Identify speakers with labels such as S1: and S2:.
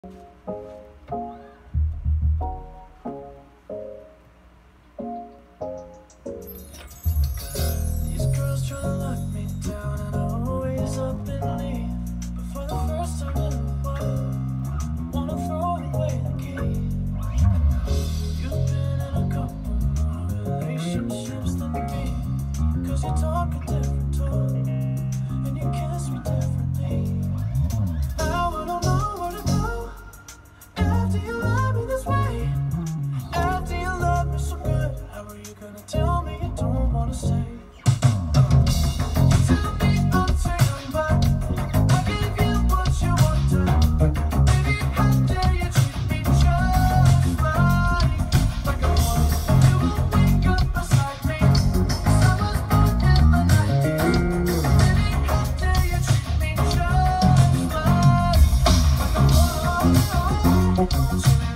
S1: These girls try to lock me down and I always up and leave. But for the first time in a while, wanna throw away the key. You've been in a couple more relationships than me, 'cause you talk a different talk and you kiss me differently. Now I don't know where to go after you love me this way. After you love me so good, how are you gonna tell me you don't wanna stay? Tell me I'll turn back. I gave you what you wanted. Baby, how dare you treat me just like a woman? You will wake up beside me. 'Cause I was born in the 90s. Baby, how dare you treat me just like a woman?